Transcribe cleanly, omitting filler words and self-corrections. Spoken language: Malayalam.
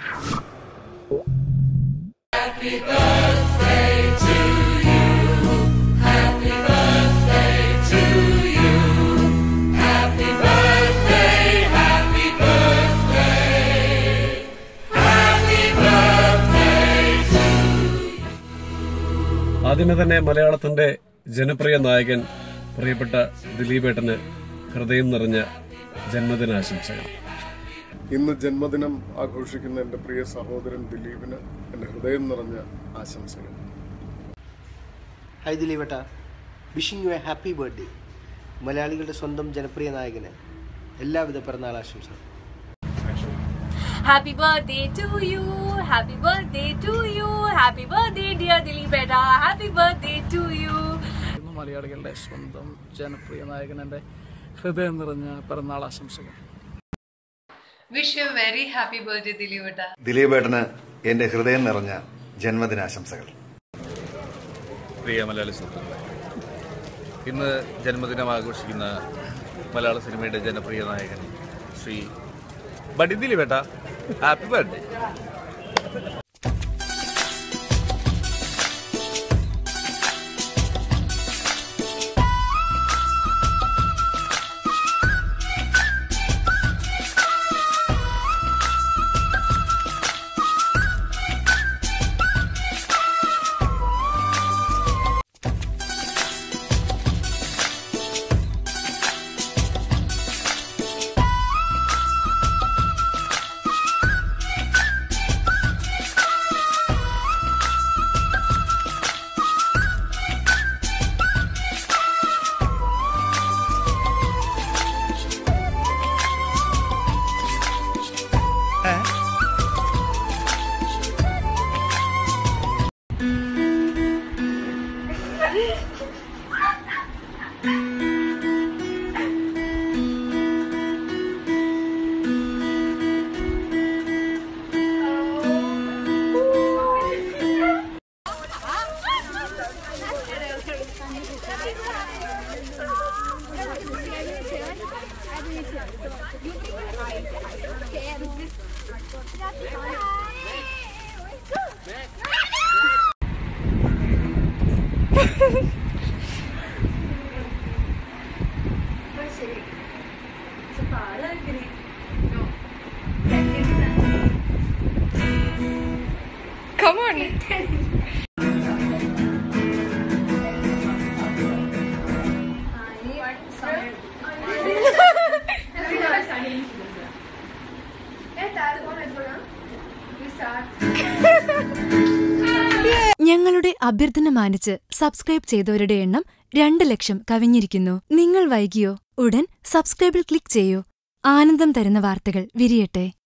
Happy birthday to you. Happy birthday to you. Happy birthday, happy birthday. Happy birthday to you. ആദ്യമേ തന്നെ മലയാളത്തിന്റെ ജനപ്രിയ നായകൻ പ്രിയപ്പെട്ട ദിലീപേട്ടന് ഹൃദയം നിറഞ്ഞ ജന്മദിനാശംസകൾ. ഇന്ന് ജന്മദിനം ആഘോഷിക്കുന്ന എൻ്റെ പ്രിയ സഹോദരൻ ദിലീപിന് എൻ്റെ ഹൃദയം നിറഞ്ഞ ആശംസകൾ. ഹായ് ദിലീപേട്ട, wishing you a happy birthday. മലയാളികളുടെ സ്വന്തം ജനപ്രിയ നായകന് എല്ലാവിധ പിറന്നാൾ ആശംസകൾ. Happy birthday to you. Happy birthday to you. Happy birthday dear Dilipeta. Happy birthday to you. മലയാളികളുടെ സ്വന്തം ജനപ്രിയ നായകൻ്റെ ഹൃദയം നിറഞ്ഞ പിറന്നാൾ ആശംസകൾ. Wish you a very happy birthday Dilipeta. ദിലീപേട്ടന് എൻ്റെ ഹൃദയം നിറഞ്ഞ ജന്മദിനാശംസകൾ. പ്രിയ മലയാളി സുഹൃത്തുക്കളെ, ഇന്ന് ജന്മദിനം ആഘോഷിക്കുന്ന മലയാള സിനിമയുടെ ജനപ്രിയ നായകൻ ശ്രീ ബഡി ദിലീപേട്ട, ഹാപ്പി ബർത്ത്ഡേ. Come on. ഞങ്ങളുടെ അഭ്യർത്ഥന മാനിച്ച് സബ്സ്ക്രൈബ് ചെയ്തവരുടെ എണ്ണം 2 ലക്ഷം കവിഞ്ഞിരിക്കുന്നു. നിങ്ങൾ വൈകിയോ? ഉടൻ സബ്സ്ക്രൈബിൽ ക്ലിക്ക് ചെയ്യൂ. ആനന്ദം തരുന്ന വാർത്തകൾ വിരിയട്ടെ.